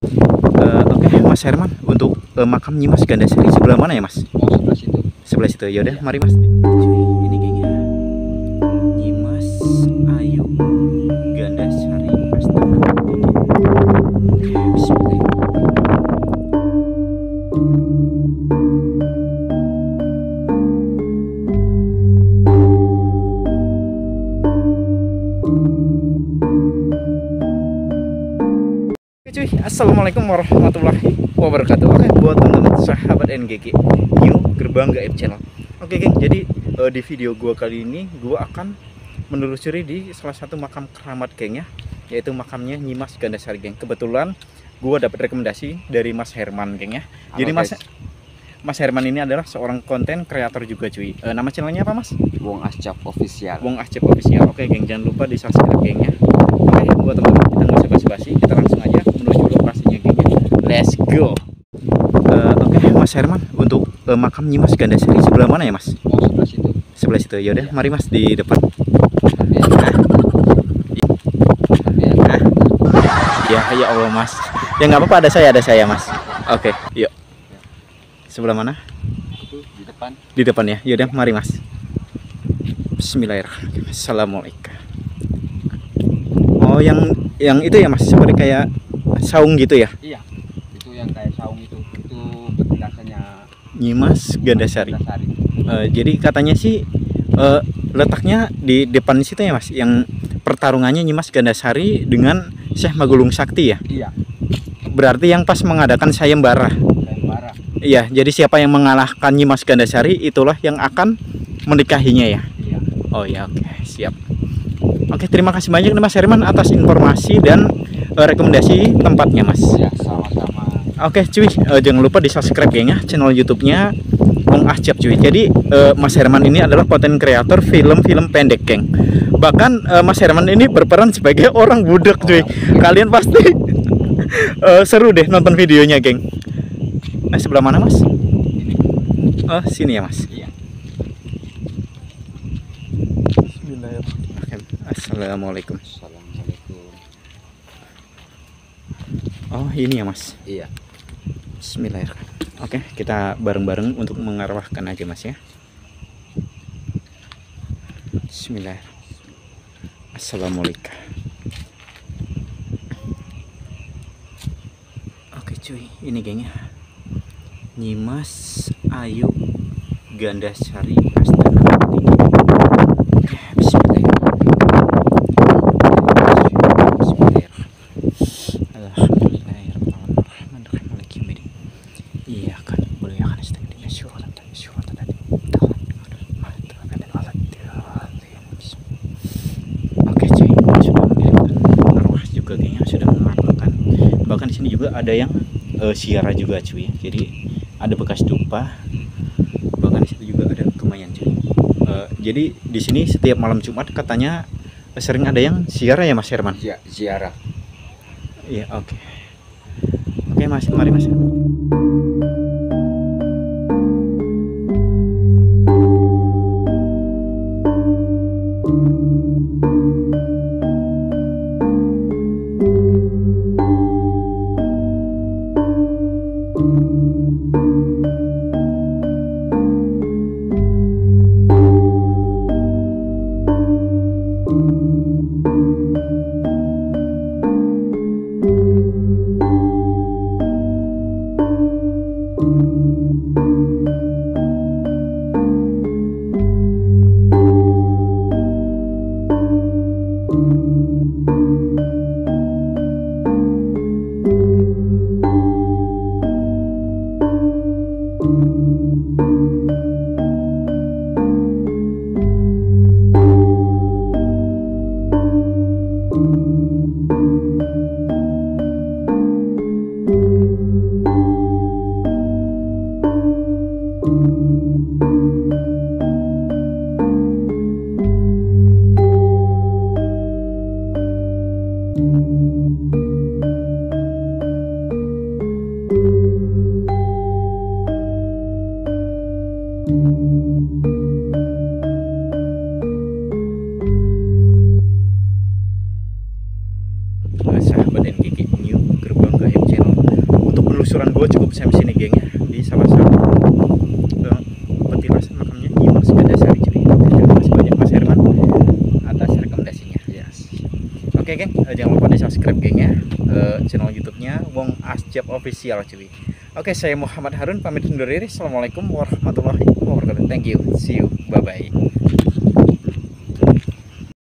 Oke, Mas Herman, untuk makam Nyimas Gandasari sebelah mana ya, Mas? Oh, sebelah situ. Sebelah situ. Yaudah, mari Mas. Cuy, ini gengnya Nyimas Ayu Gandasari Astana. Bismillah. Oke cuy, assalamualaikum warahmatullahi wabarakatuh. Oke, buat teman-teman sahabat NGG New Gerbang Gaib Channel. Oke geng, jadi di video gua kali ini gua akan menelusuri di salah satu makam keramat geng ya, yaitu makamnya Nyimas Gandasari geng. Kebetulan gua dapat rekomendasi dari Mas Herman geng ya. Jadi Mas Herman ini adalah seorang konten kreator juga cuy. Nama channelnya apa Mas? Wong Ascap Official. Wong Ascap Official. Oke geng, jangan lupa di subscribe geng ya. Oke, buat teman-teman kita nggak usah basa-basi, kita langsung aja menuju lokasinya geng ya. Let's go. Oke, Mas Herman, untuk makam Nyimas Gandasari sebelah mana ya Mas? Oh, sebelah situ. Sebelah situ. Yaudah, mari Mas di depan. Ya Allah Mas. Ya nggak apa-apa, ada saya Mas. Oke, yuk. Sebelah mana? Itu di depan. Di depan ya. Yaudah, mari Mas. Bismillahirrahmanirrahim. Assalamualaikum. Oh, yang itu ya Mas, seperti kayak saung gitu ya? Iya. Itu yang kayak saung itu. Itu petilasannya Nyimas Gandasari. Gandasari. Jadi katanya sih letaknya di depan situ ya Mas, yang pertarungannya Nyimas Gandasari dengan Syekh Magulung Sakti ya? Iya. Berarti yang pas mengadakan sayembara. Sayembara. Iya, jadi siapa yang mengalahkan Nyimas Gandasari itulah yang akan menikahinya ya? Iya. Oh ya, oke, siap. Oke, terima kasih banyak nih Mas Herman atas informasi dan rekomendasi tempatnya Mas. Ya, sama-sama. Oke cuy, jangan lupa di subscribe geng ya channel YouTube-nya Wong Ascap cuy. Jadi Mas Herman ini adalah konten kreator film-film pendek geng. Bahkan Mas Herman ini berperan sebagai orang budak cuy. Kalian pasti seru deh nonton videonya geng. Nah, sebelah mana Mas? Ini. Oh, sini ya Mas. Iya. Bismillahirrahmanirrahim. Assalamualaikum. Assalamualaikum. Oh, ini ya Mas. Iya. Bismillahirrahmanirrahim. Oke, kita bareng-bareng untuk mengarwahkan aja Mas ya. Bismillahirrahmanirrahim. Assalamualaikum. Oke cuy, ini gengnya Nyimas Ayu Gandasari Astana. Oke, bahkan di sini juga ada yang siara juga cuy. Jadi ada bekas dupa. Bahkan di situ juga ada lumayan cuy. Jadi di sini setiap malam Jumat katanya sering ada yang siara ya Mas Herman? Iya, ziarah. Iya, oke. Oke Mas, mari Mas. penelusuran gue cukup sampai sini geng ya, di salah satu petilasan makamnya Nyi Mas Gandasari cuy. Terima kasih banyak Mas Herman atas rekomendasinya. Yes. Oke geng, jangan lupa di subscribe geng ya, channel YouTube-nya Wong Asjab Official cuy. Oke, saya Muhammad Harun pamit undur diri. Assalamualaikum warahmatullahi wabarakatuh. Thank you, see you, bye bye.